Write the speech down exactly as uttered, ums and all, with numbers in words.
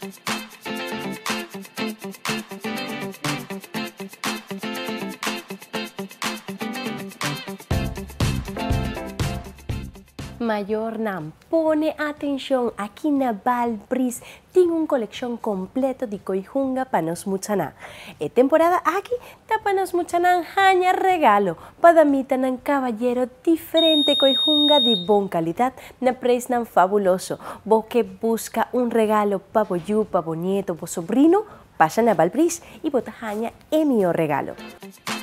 Mayor Nam, pone atención, aqui na Valpris tem uma coleção completa de coijunga para nos muchaná. E temporada aqui tá para nos muchaná hanya regalo, para damita ng caballero diferente coijunga de bom qualidade na preço nan fabuloso. Vos que busca um regalo para boyu, para nieto, para sobrino, pasa na Valpris e bota hanya é meu regalo.